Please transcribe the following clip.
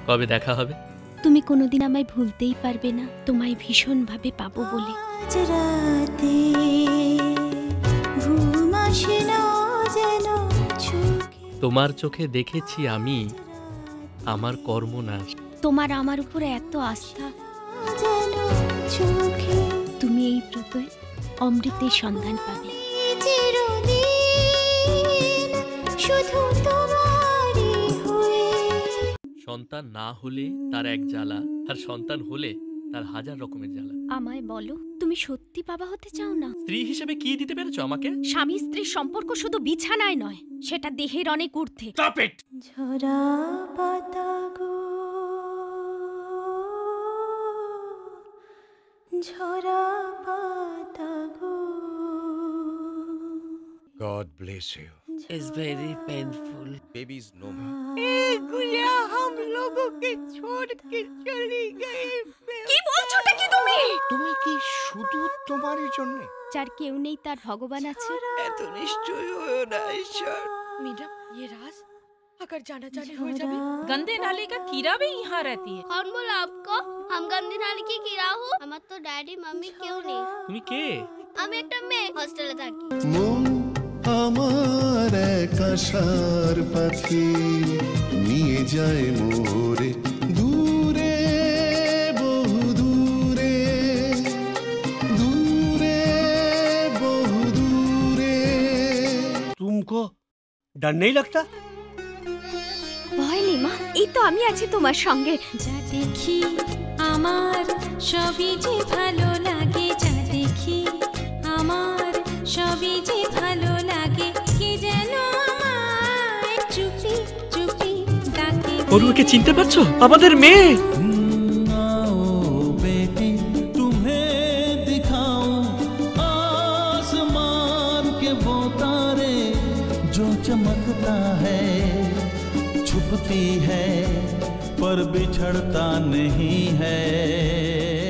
কবে দেখা হবে? তুমি কোনোদিন আমায় ভুলতেই পারবে না, তোমায় ভীষণভাবে পাবো বলে। তোমার চোখে দেখেছি আমি আমার কর্মনাশ। তোমার আমার উপরে এত আস্থা, তুমি এই ব্রতই অমৃতের সন্ধান পাবে। সন্তান না হলে তার এক জ্বালা, আর সন্তান হলে তার হাজার রকমের জ্বালা। আমায় বলো, তুমি সত্যি বাবা হতে চাও না? স্ত্রী হিসেবে কি দিতে পেরেছো আমাকে? স্বামী স্ত্রীর সম্পর্ক শুধু বিছানায় নয়, সেটা দেহের অনেক ঊর্ধ্বে। Stop it! ঝরা পাতা গো, ঝরা পাতা গো। God bless you. It's very painful. Babies no more. गुड़िया हम लोगों के छोड़ के चली गई। কি বলছোটা কি তুমি? তুমি কি শুধু তোমারই জন্য? যার কেউ নেই তার ভগবান আছে। এত নিশ্চয় হয়েও না ঈশ্বর। मीरा, ये राज अगर जाना जाने हो जाए। गंदे नाले का कीड़ा भी यहाँ रहती है। कौन बोला आपको? हम गंदी नाली की कीड़ा हो? আমার তো ড্যাডি মাম্মি কেউ নেই। তুমি কে? আমি একটা মেয়ে, হস্টেলে থাকি। আমার এক আশার পাখি নিয়ে যায় মোরে দূরে, বহু দূরে, দূরে, বহু দূরে। तुमको डर नहीं लगता? ভয় নেই মা, এই তো আমি আছি তোমার সঙ্গে। যা দেখি আমার সবই যে ভালো লাগে, যা দেখি আমার সবই যে ভালো লাগে। কি যেন আমায় চুপি চুপি ডাকে। ওকে চিনতে পারছো? আমাদের মেয়ে। बेटी तुम्हें दिखाऊं आसमान के वो तारे जो चमकता है, छुपती है पर बिछड़ता नहीं है।